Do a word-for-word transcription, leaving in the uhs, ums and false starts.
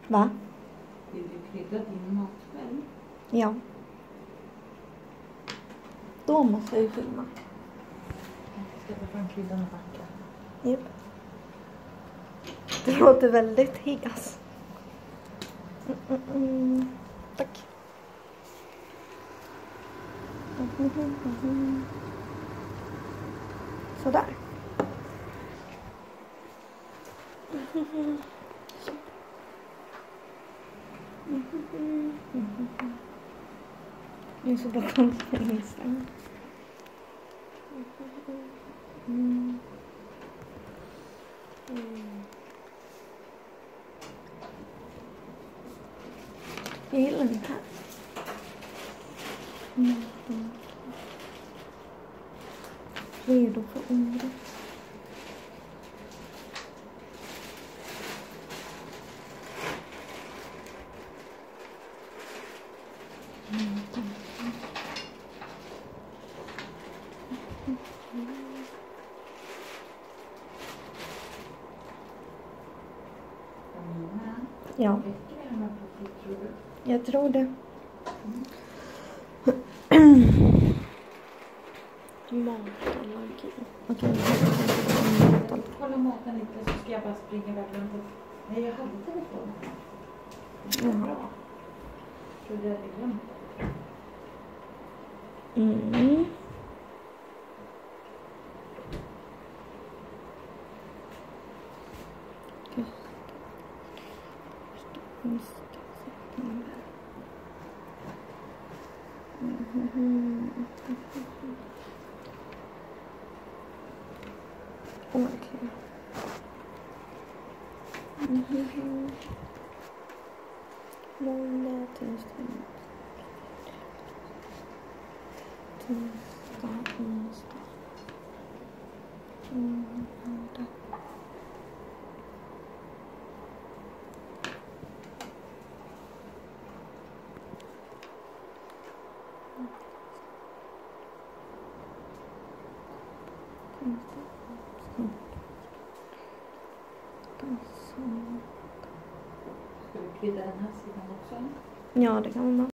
Va? Vill du krydda din mat själv? Ja. Då måste jag ju filma. Jag ska ta fram kryddan och backa. Japp. Det låter väldigt hes. Mm, mm, mm. Tack. Mm, mm, mm, mm. Sådär. Mm, mm, mm. Så. Mm, mm, mm, mm. Jag är så bara konstigt på Instagram. Mm. Mm. Jag gillar den här. Mm. Mm. Redo för ordet. Mm. Ja. Räcker det med paket, tror du? Jag tror det. Matallergi. Okej. Kolla maten lite så ska jag bara springa iväg. Nej, jag hade telefonen. Det är bra. Jag trodde jag hade glömt det. Mm. Mm. Okej. Mm. Måndag, tisdag, tisdag, onsdag. Mm. Ska vi krydda den här sidan också? Ja, det kan man.